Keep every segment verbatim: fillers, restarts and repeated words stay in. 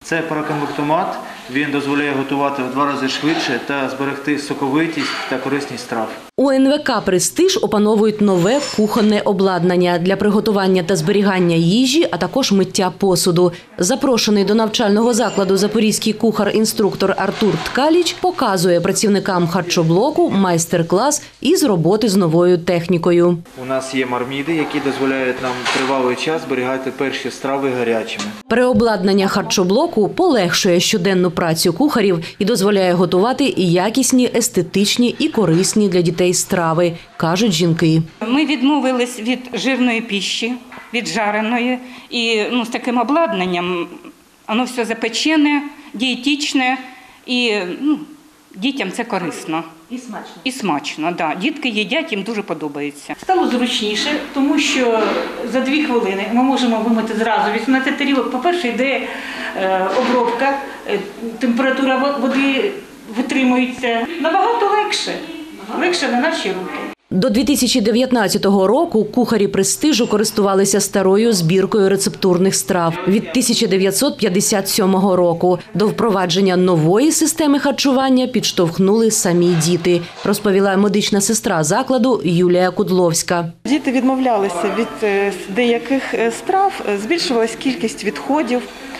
Це параконвектомат. Він дозволяє готувати в два рази швидше та зберегти соковитість та корисність страв. У ен ве ка «Престиж» опановують нове кухонне обладнання для приготування та зберігання їжі, а також миття посуду. Запрошений до навчального закладу запорізький кухар-інструктор Артур Ткаліч показує працівникам харчоблоку майстер-клас із роботи з новою технікою. У нас є марміди, які дозволяють нам тривалий час зберігати перші страви гарячими. Переобладнання харчоблоку полегшує щоденну працю кухарів і дозволяє готувати і якісні, естетичні і корисні для дітей страви, кажуть жінки. Ми відмовились від жирної піші, від жареної. І ну, з таким обладнанням воно все запечене, дієтичне і ну, дітям це корисно. І смачно. І смачно, так. Да. Дітки їдять, їм дуже подобається. Стало зручніше, тому що за дві хвилини ми можемо вимити зразу вісімнадцять тарілок. По-перше, йде е, обробка, е, температура води витримується. Набагато легше, легше на наші руки. До дві тисячі дев'ятнадцятого року кухарі «Престижу» користувалися старою збіркою рецептурних страв від тисяча дев'ятсот п'ятдесят сьомого року. До впровадження нової системи харчування підштовхнули самі діти, розповіла медична сестра закладу Юлія Кудловська. Діти відмовлялися від деяких страв, збільшувалась кількість відходів.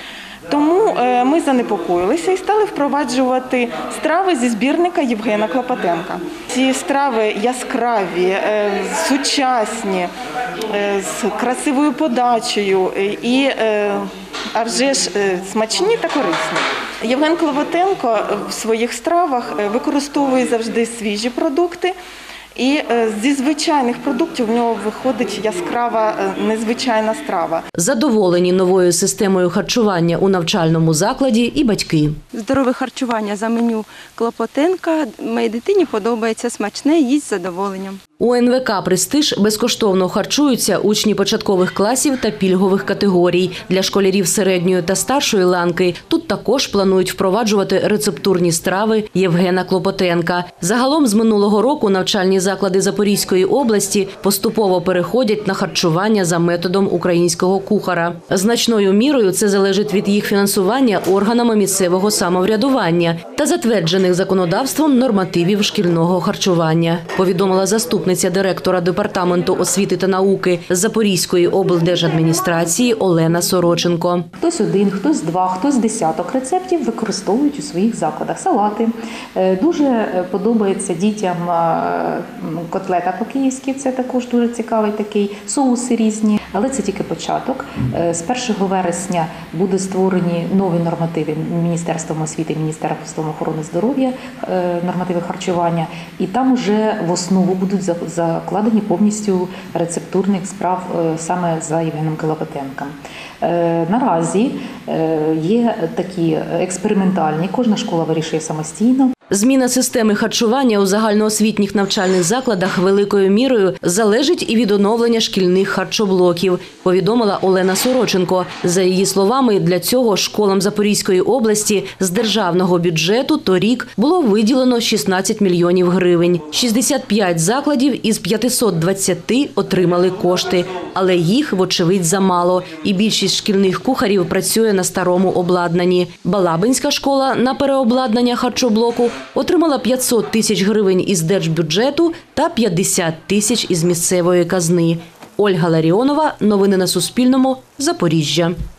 Тому ми занепокоїлися і стали впроваджувати страви зі збірника Євгена Клопотенка. Ці страви яскраві, сучасні, з красивою подачею і, а вже ж, смачні та корисні. Євген Клопотенко в своїх стравах використовує завжди свіжі продукти. І зі звичайних продуктів в нього виходить яскрава, незвичайна страва. Задоволені новою системою харчування у навчальному закладі і батьки. Здорове харчування за меню Клопотенка. Моїй дитині подобається, смачне, їсть з задоволенням. У ен ве ка «Престиж» безкоштовно харчуються учні початкових класів та пільгових категорій. Для школярів середньої та старшої ланки тут також планують впроваджувати рецептурні страви Євгена Клопотенка. Загалом з минулого року навчальні заклади Запорізької області поступово переходять на харчування за методом українського кухара. Значною мірою це залежить від їх фінансування органами місцевого самоврядування та затверджених законодавством нормативів шкільного харчування, повідомила заступниця директора Департаменту освіти та науки Запорізької облдержадміністрації Олена Сороченко. Хтось один, хтось два, хтось десяток рецептів використовують у своїх закладах. Салати. Дуже подобається дітям котлета по-київськи, це також дуже цікавий такий, соуси різні. Але це тільки початок. З першого вересня будуть створені нові нормативи Міністерством освіти і Міністерством охорони здоров'я, нормативи харчування. І там уже в основу будуть закладені повністю рецептурних справ саме за Євгеном Клопотенком. Наразі є такі експериментальні, кожна школа вирішує самостійно. Зміна системи харчування у загальноосвітніх навчальних закладах великою мірою залежить і від оновлення шкільних харчоблоків, повідомила Олена Сороченко. За її словами, для цього школам Запорізької області з державного бюджету торік було виділено шістнадцять мільйонів гривень. шістдесят п'ять закладів із п'ятисот двадцяти отримали кошти, але їх, вочевидь, замало. І більшість шкільних кухарів працює на старому обладнанні. Балабинська школа на переобладнання харчоблоку отримала п'ятсот тисяч гривень із держбюджету та п'ятдесят тисяч із місцевої казни. Ольга Ларіонова. Новини на Суспільному. Запоріжжя.